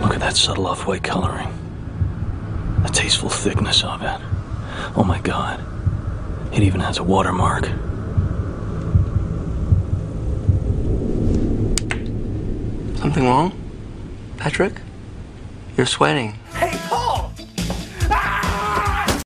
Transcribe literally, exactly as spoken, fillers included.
Look at that subtle off-white coloring. The tasteful thickness of it. Oh my God. It even has a watermark. Something wrong? Patrick? You're sweating. Hey,